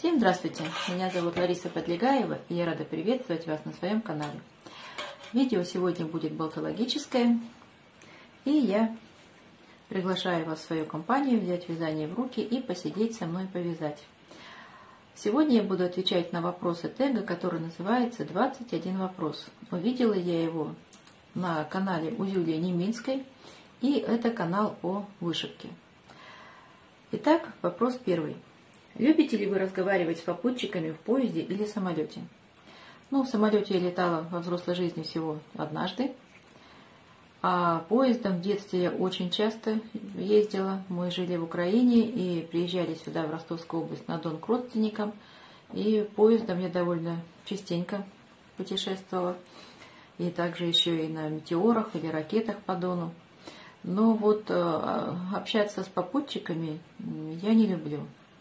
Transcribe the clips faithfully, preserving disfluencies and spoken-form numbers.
Всем здравствуйте! Меня зовут Лариса Подлегаева, и я рада приветствовать вас на своем канале. Видео сегодня будет болтологическое, и я приглашаю вас в свою компанию взять вязание в руки и посидеть со мной повязать. Сегодня я буду отвечать на вопросы тега, который называется «двадцать один вопрос». Увидела я его на канале у Юлии Неминской, и это канал о вышивке. Итак, вопрос первый. Любите ли вы разговаривать с попутчиками в поезде или самолете? Ну, в самолете я летала во взрослой жизни всего однажды, а поездом в детстве я очень часто ездила. Мы жили в Украине и приезжали сюда, в Ростовскую область, на Дон к родственникам, и поездом я довольно частенько путешествовала, и также еще и на метеорах или ракетах по Дону. Но вот общаться с попутчиками я не люблю.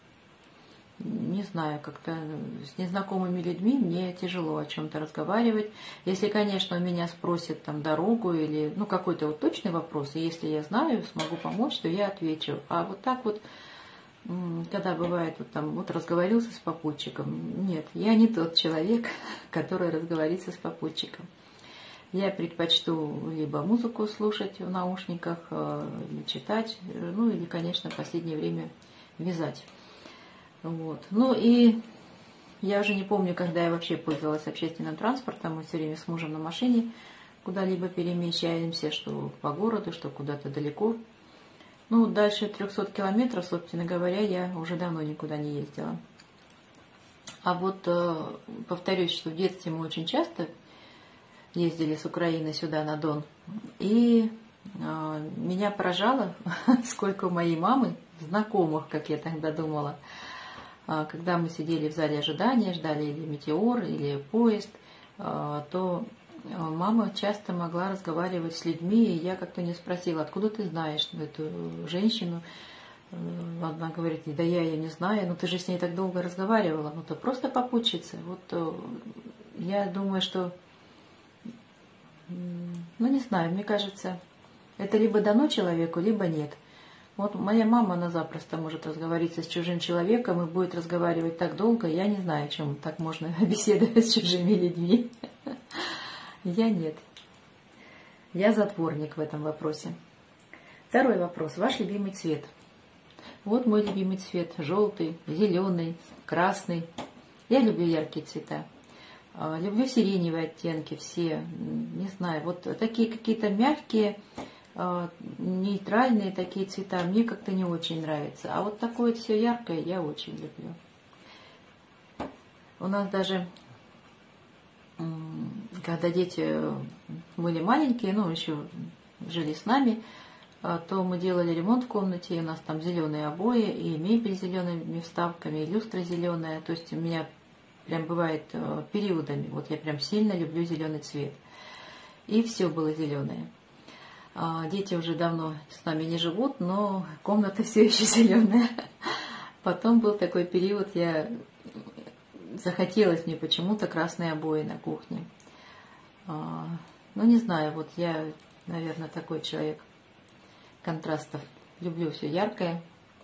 Не знаю, как-то с незнакомыми людьми мне тяжело о чем-то разговаривать. Если, конечно, у меня спросят там дорогу или ну какой-то вот точный вопрос, и если я знаю, смогу помочь, то я отвечу. А вот так вот, когда бывает вот там вот разговорился с попутчиком, нет, я не тот человек, который разговорится с попутчиком. Я предпочту либо музыку слушать в наушниках, или читать, ну или, конечно, в последнее время вязать. Вот. Ну и я уже не помню, когда я вообще пользовалась общественным транспортом. Мы все время с мужем на машине куда-либо перемещаемся, что по городу, что куда-то далеко. Ну, дальше трёхсот километров, собственно говоря, я уже давно никуда не ездила. А вот повторюсь, что в детстве мы очень часто ездили с Украины сюда на Дон. И меня поражало, сколько у моей мамы знакомых, как я тогда думала. Когда мы сидели в зале ожидания, ждали или метеор, или поезд, то мама часто могла разговаривать с людьми, и я как-то не спросила, откуда ты знаешь эту женщину. Она говорит, да я ее не знаю, но ты же с ней так долго разговаривала, ну то просто попутчица. Вот я думаю, что, ну не знаю, мне кажется, это либо дано человеку, либо нет. Вот моя мама, она запросто может разговаривать с чужим человеком и будет разговаривать так долго. Я не знаю, чем так можно беседовать с чужими людьми. Я нет. Я затворник в этом вопросе. Второй вопрос. Ваш любимый цвет? Вот мой любимый цвет. Желтый, зеленый, красный. Я люблю яркие цвета. Люблю сиреневые оттенки все. Не знаю, вот такие какие-то мягкие, нейтральные такие цвета мне как-то не очень нравятся. А вот такое все яркое я очень люблю. У нас даже, когда дети были маленькие, ну, еще жили с нами, то мы делали ремонт в комнате, и у нас там зеленые обои, и мебель с зелеными вставками, и люстра зеленая. То есть у меня прям бывает периодами. Вот я прям сильно люблю зеленый цвет. И все было зеленое. Дети уже давно с нами не живут, но комната все еще зеленая. Потом был такой период, я захотелось мне почему-то красные обои на кухне. Ну, не знаю, вот я, наверное, такой человек контрастов. Люблю все яркое.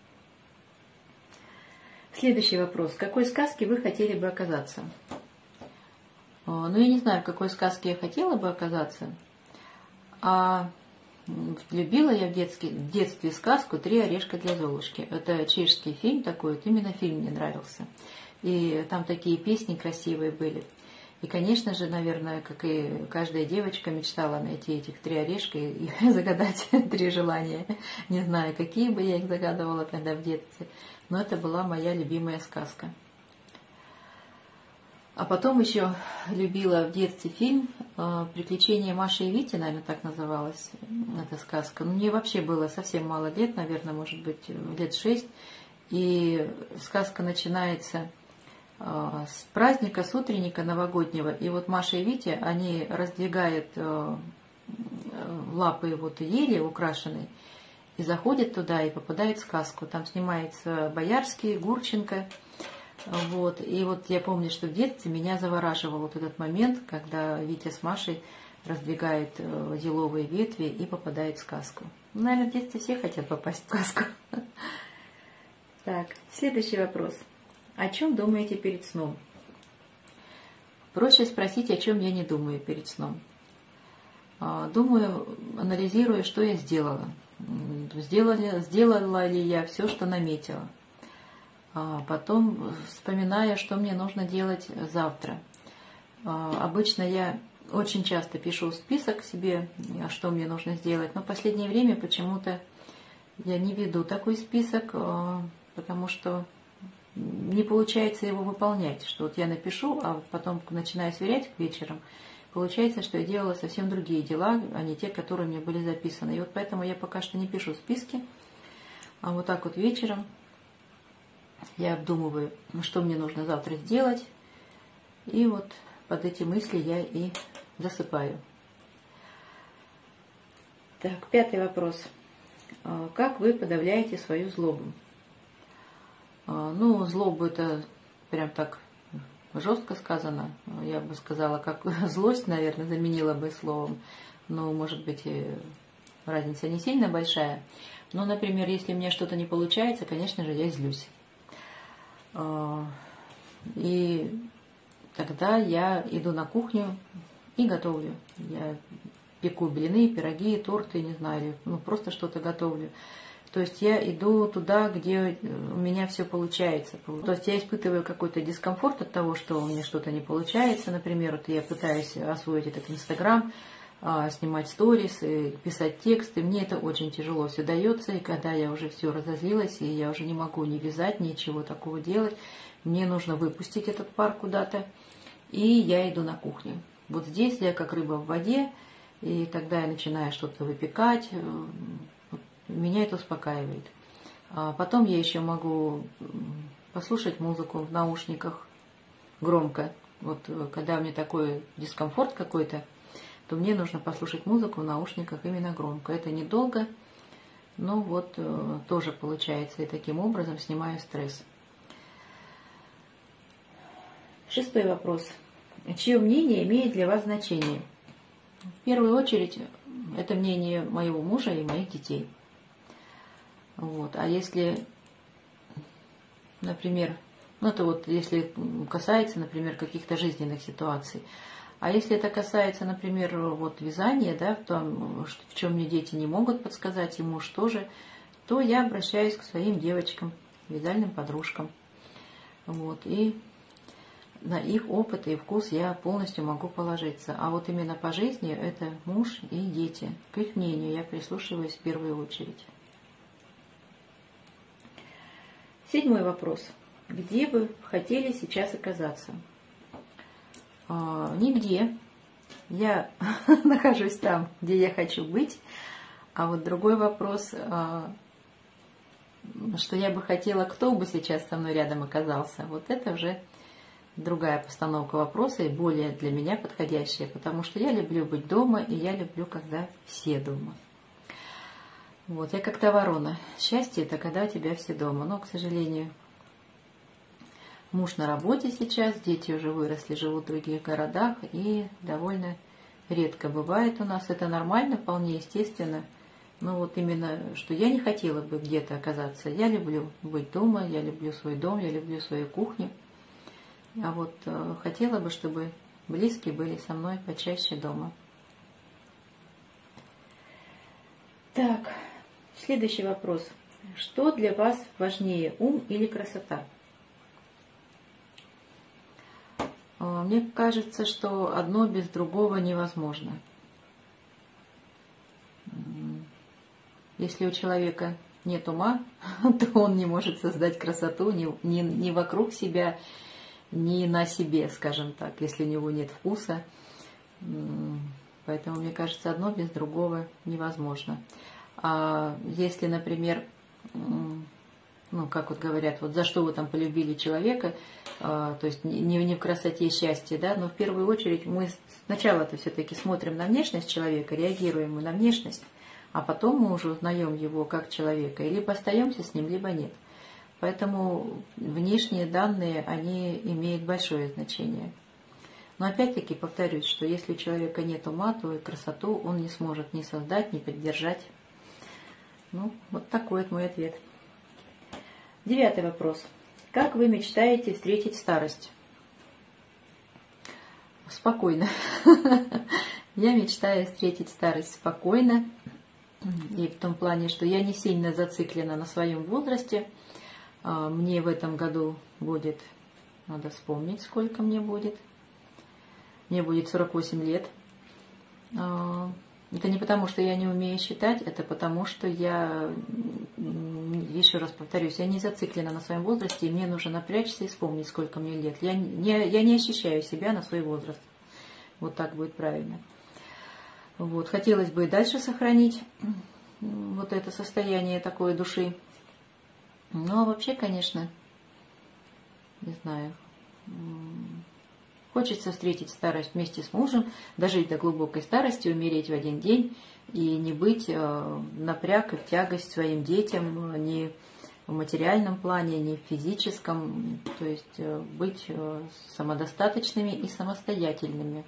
Следующий вопрос. В какой сказке вы хотели бы оказаться? Ну, я не знаю, в какой сказке я хотела бы оказаться, а любила я в детстве, в детстве сказку «Три орешка для Золушки». Это чешский фильм такой, вот именно фильм мне нравился. И там такие песни красивые были. И, конечно же, наверное, как и каждая девочка мечтала найти этих три орешка и загадать три желания. Не знаю, какие бы я их загадывала тогда в детстве, но это была моя любимая сказка. А потом еще любила в детстве фильм «Приключения Маши и Вити», наверное, так называлась эта сказка. Мне вообще было совсем мало лет, наверное, может быть, лет шесть. И сказка начинается с праздника, с утренника новогоднего. И вот Маша и Витя, они раздвигают лапы вот ели украшенные, и заходят туда, и попадают в сказку. Там снимается Боярский, Гурченко. Вот. И вот я помню, что в детстве меня завораживал вот этот момент, когда Витя с Машей раздвигают еловые ветви и попадают в сказку. Наверное, в детстве все хотят попасть в сказку. Так, следующий вопрос. О чем думаете перед сном? Проще спросить, о чем я не думаю перед сном. Думаю, анализируя, что я сделала. Сделала, сделала ли я все, что наметила. Потом вспоминая, что мне нужно делать завтра. Обычно я очень часто пишу список себе, что мне нужно сделать, но в последнее время почему-то я не веду такой список, потому что не получается его выполнять, что вот я напишу, а потом начинаю сверять к вечерам, получается, что я делала совсем другие дела, а не те, которые мне были записаны. И вот поэтому я пока что не пишу списки, а вот так вот вечером я обдумываю, что мне нужно завтра сделать, и вот под эти мысли я и засыпаю. Так, пятый вопрос. Как вы подавляете свою злобу? Ну, злобу это прям так жестко сказано. Я бы сказала, как злость, наверное, заменила бы словом. Но, может быть, разница не сильно большая. Но, например, если мне что-то не получается, конечно же, я злюсь. И тогда я иду на кухню и готовлю. Я пеку блины, пироги, торты, не знаю, ну просто что-то готовлю. То есть я иду туда, где у меня все получается. То есть я испытываю какой-то дискомфорт от того, что у меня что-то не получается. Например, вот я пытаюсь освоить этот Инстаграм, снимать сторис, писать тексты. Мне это очень тяжело все дается. И когда я уже все разозлилась, и я уже не могу ни вязать, ничего такого делать, мне нужно выпустить этот пар куда-то, и я иду на кухню. Вот здесь я как рыба в воде, и тогда я начинаю что-то выпекать. Меня это успокаивает. А потом я еще могу послушать музыку в наушниках громко. Вот когда у меня такой дискомфорт какой-то, то мне нужно послушать музыку в наушниках именно громко. Это недолго, но вот тоже получается, и таким образом снимаю стресс. Шестой вопрос. Чье мнение имеет для вас значение? В первую очередь, это мнение моего мужа и моих детей. Вот. А если, например, ну это вот если касается, например, каких-то жизненных ситуаций, а если это касается, например, вот вязания, да, в том, в чем мне дети не могут подсказать, и муж тоже, то я обращаюсь к своим девочкам, вязальным подружкам. Вот. И на их опыт и вкус я полностью могу положиться. А вот именно по жизни это муж и дети. К их мнению я прислушиваюсь в первую очередь. Седьмой вопрос. Где вы хотели сейчас оказаться? А, нигде. Я нахожусь там, где я хочу быть. А вот другой вопрос, а, что я бы хотела, кто бы сейчас со мной рядом оказался. Вот это уже другая постановка вопроса и более для меня подходящая, потому что я люблю быть дома, и я люблю, когда все дома. Вот, я как та ворона. Счастье – это когда у тебя все дома. Но, к сожалению, муж на работе сейчас, дети уже выросли, живут в других городах, и довольно редко бывает у нас. Это нормально, вполне естественно. Но вот именно, что я не хотела бы где-то оказаться. Я люблю быть дома, я люблю свой дом, я люблю свою кухню. А вот э, хотела бы, чтобы близкие были со мной почаще дома. Так, следующий вопрос. Что для вас важнее, ум или красота? Мне кажется, что одно без другого невозможно. Если у человека нет ума, то он не может создать красоту ни, ни, ни вокруг себя, ни на себе, скажем так, если у него нет вкуса. Поэтому, мне кажется, одно без другого невозможно. А если, например, ну, как вот говорят, вот за что вы там полюбили человека, то есть не, не в красоте и счастье, да, но в первую очередь мы сначала-то все-таки смотрим на внешность человека, реагируем мы на внешность, а потом мы уже узнаем его как человека, и либо остаемся с ним, либо нет. Поэтому внешние данные, они имеют большое значение. Но опять-таки повторюсь, что если у человека нет ума, то и красоту он не сможет ни создать, ни поддержать. Ну, вот такой вот мой ответ. Девятый вопрос. Как вы мечтаете встретить старость? Спокойно. Я мечтаю встретить старость спокойно. И в том плане, что я не сильно зациклена на своем возрасте. Мне в этом году будет, надо вспомнить, сколько мне будет. Мне будет сорок восемь лет. Это не потому, что я не умею считать, это потому, что я, еще раз повторюсь, я не зациклена на своем возрасте, и мне нужно напрячься и вспомнить, сколько мне лет. Я не, я не ощущаю себя на свой возраст. Вот так будет правильно. Вот. Хотелось бы и дальше сохранить вот это состояние такой души. Ну, а вообще, конечно, не знаю, хочется встретить старость вместе с мужем, дожить до глубокой старости, умереть в один день и не быть напряг и в тягость своим детям ни в материальном плане, ни в физическом, то есть быть самодостаточными и самостоятельными.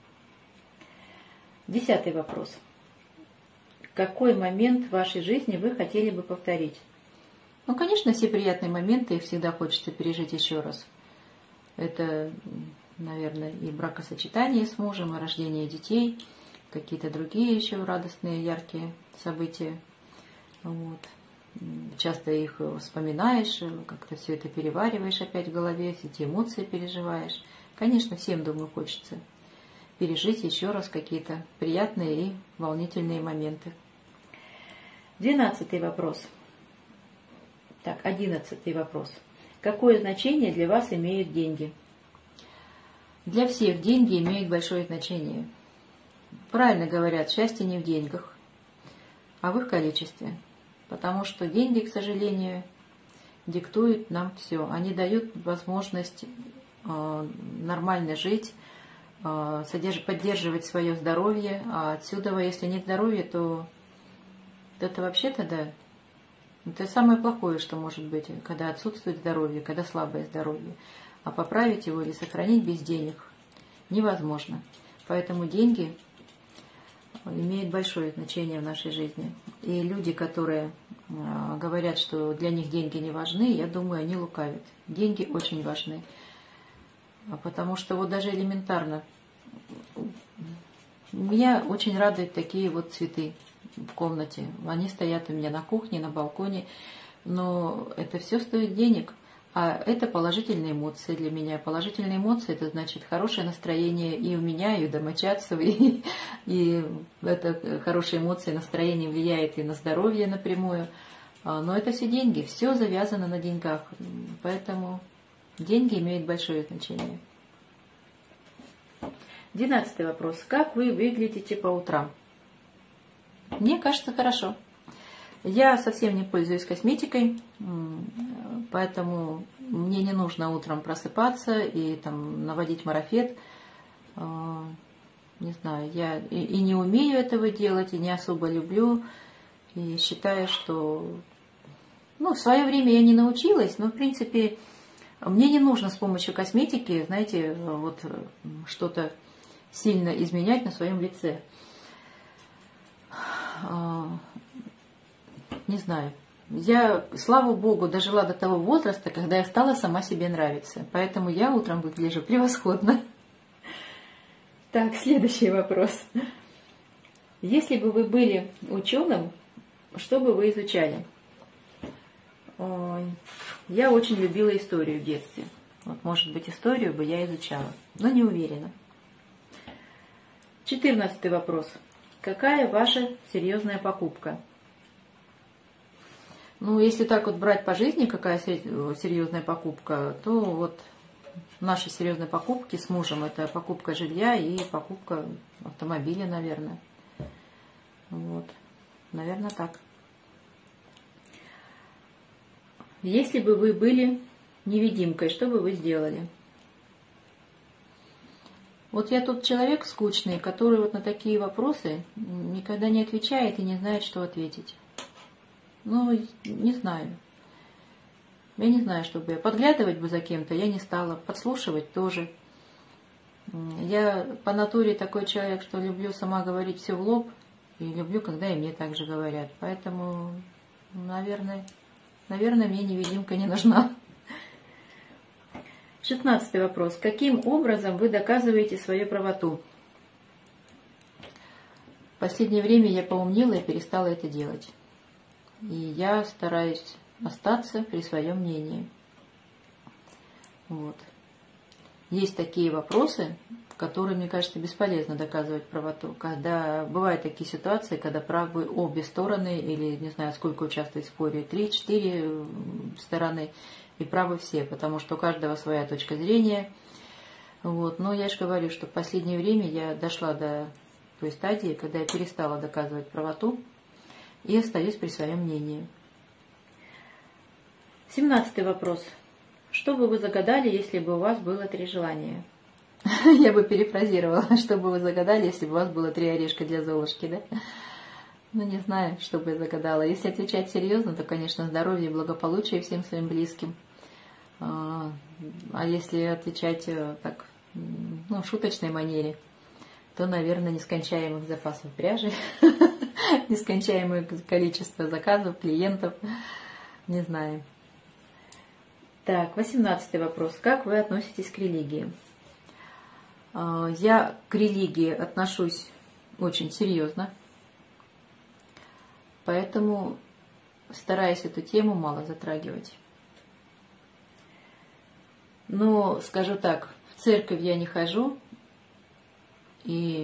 Десятый вопрос. Какой момент в вашей жизни вы хотели бы повторить? Ну, конечно, все приятные моменты, их всегда хочется пережить еще раз. Это, наверное, и бракосочетание с мужем, и рождение детей, какие-то другие еще радостные, яркие события. Вот. Часто их вспоминаешь, как-то все это перевариваешь опять в голове, все эти эмоции переживаешь. Конечно, всем, думаю, хочется пережить еще раз какие-то приятные и волнительные моменты. Двенадцатый вопрос. Так, одиннадцатый вопрос. Какое значение для вас имеют деньги? Для всех деньги имеют большое значение. Правильно говорят, счастье не в деньгах, а в их количестве. Потому что деньги, к сожалению, диктуют нам все. Они дают возможность э, нормально жить, э, содерж- поддерживать свое здоровье. А отсюда, если нет здоровья, то это вообще-то, да, это самое плохое, что может быть, когда отсутствует здоровье, когда слабое здоровье. А поправить его или сохранить без денег невозможно. Поэтому деньги имеют большое значение в нашей жизни. И люди, которые говорят, что для них деньги не важны, я думаю, они лукавят. Деньги очень важны. Потому что вот даже элементарно, меня очень радуют такие вот цветы в комнате. Они стоят у меня на кухне, на балконе. Но это все стоит денег. А это положительные эмоции для меня. Положительные эмоции – это значит хорошее настроение и у меня, и у домочадцев. И, и это хорошие эмоции, настроение влияет и на здоровье напрямую. Но это все деньги, все завязано на деньгах. Поэтому деньги имеют большое значение. Двенадцатый вопрос. Как вы выглядите по утрам? Мне кажется, хорошо. Я совсем не пользуюсь косметикой, поэтому мне не нужно утром просыпаться и там наводить марафет. Не знаю, я и, и не умею этого делать, и не особо люблю. И считаю, что... Ну, в свое время я не научилась, но, в принципе, мне не нужно с помощью косметики, знаете, вот что-то сильно изменять на своем лице. Не знаю. Я, слава богу, дожила до того возраста, когда я стала сама себе нравиться. Поэтому я утром выгляжу превосходно. Так, следующий вопрос. Если бы вы были ученым, что бы вы изучали? Ой, я очень любила историю в детстве. Вот, может быть, историю бы я изучала, но не уверена. Четырнадцатый вопрос. Какая ваша серьезная покупка? Ну, если так вот брать по жизни, какая серьезная покупка, то вот наши серьезные покупки с мужем – это покупка жилья и покупка автомобиля, наверное. Вот, наверное, так. Если бы вы были невидимкой, что бы вы сделали? Вот я тут человек скучный, который вот на такие вопросы никогда не отвечает и не знает, что ответить. Ну, не знаю. Я не знаю, что бы я... Подглядывать бы за кем-то я не стала. Подслушивать тоже. Я по натуре такой человек, что люблю сама говорить все в лоб. И люблю, когда и мне так же говорят. Поэтому, наверное, наверное, мне невидимка не нужна. Шестнадцатый вопрос. Каким образом вы доказываете свою правоту? В последнее время я поумнела и перестала это делать. И я стараюсь остаться при своем мнении. Вот. Есть такие вопросы, которые, мне кажется, бесполезно доказывать правоту. Когда бывают такие ситуации, когда правы обе стороны, или не знаю, сколько участвует в споре, три-четыре стороны, и правы все, потому что у каждого своя точка зрения. Вот. Но я же говорю, что в последнее время я дошла до той стадии, когда я перестала доказывать правоту и остаюсь при своем мнении. Семнадцатый вопрос. Что бы вы загадали, если бы у вас было три желания? Я бы перефразировала, что бы вы загадали, если бы у вас было три орешка для Золушки, да? Ну, не знаю, что бы я загадала. Если отвечать серьезно, то, конечно, здоровье и благополучие всем своим близким. А если отвечать так, ну, в шуточной манере, то, наверное, нескончаемых запасов пряжи, нескончаемое количество заказов, клиентов, не знаю. Так, восемнадцатый вопрос. Как вы относитесь к религии? Я к религии отношусь очень серьезно, поэтому стараюсь эту тему мало затрагивать. Но, скажу так, в церковь я не хожу, и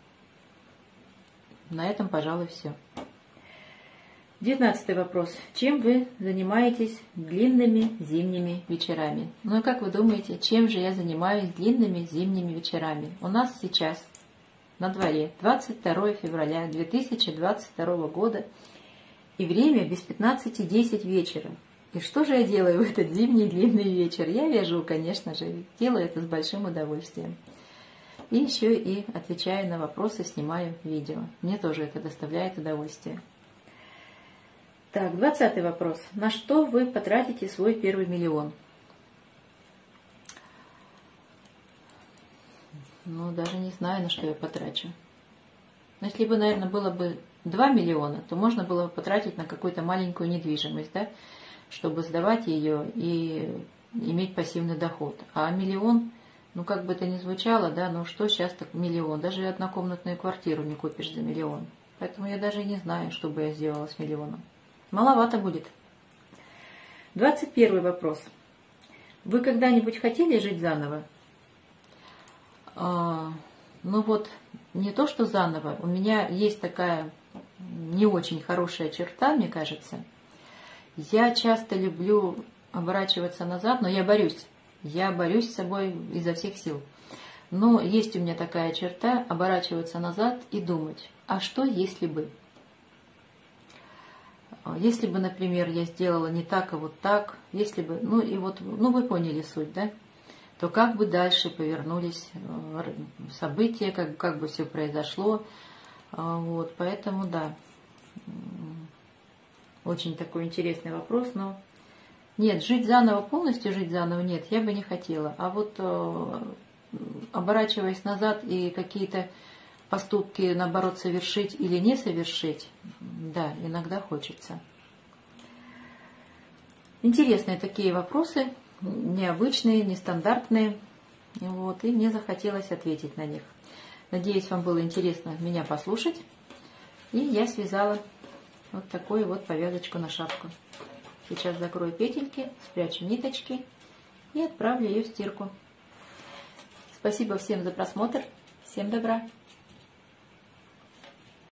на этом, пожалуй, все. Девятнадцатый вопрос. Чем вы занимаетесь длинными зимними вечерами? Ну и как вы думаете, чем же я занимаюсь длинными зимними вечерами? У нас сейчас на дворе двадцать второе февраля две тысячи двадцать второго года, и время без пятнадцати десять вечера. И что же я делаю в этот зимний длинный вечер? Я вяжу, конечно же, делаю это с большим удовольствием. И еще и отвечаю на вопросы, снимаю видео. Мне тоже это доставляет удовольствие. Так, двадцатый вопрос. На что вы потратите свой первый миллион? Ну, даже не знаю, на что я потрачу. Но если бы, наверное, было бы два миллиона, то можно было бы потратить на какую-то маленькую недвижимость, да, чтобы сдавать ее и иметь пассивный доход. А миллион, ну, как бы это ни звучало, да, ну что сейчас так миллион? Даже однокомнатную квартиру не купишь за миллион. Поэтому я даже не знаю, что бы я сделала с миллионом. Маловато будет. двадцать первый вопрос. Вы когда-нибудь хотели жить заново? А, ну вот, не то что заново. У меня есть такая не очень хорошая черта, мне кажется. Я часто люблю оборачиваться назад, но я борюсь. Я борюсь с собой изо всех сил. Но есть у меня такая черта – оборачиваться назад и думать, а что если бы? Если бы, например, я сделала не так, а вот так, если бы, ну и вот, ну вы поняли суть, да? То как бы дальше повернулись события, как, как бы все произошло. Вот, поэтому, да, очень такой интересный вопрос, но нет, жить заново, полностью жить заново, нет, я бы не хотела. А вот оборачиваясь назад и какие-то поступки, наоборот, совершить или не совершить, да, иногда хочется. Интересные такие вопросы, необычные, нестандартные, вот, и мне захотелось ответить на них. Надеюсь, вам было интересно меня послушать, и я связала вот такую вот повязочку на шапку. Сейчас закрою петельки, спрячу ниточки и отправлю ее в стирку. Спасибо всем за просмотр, всем добра!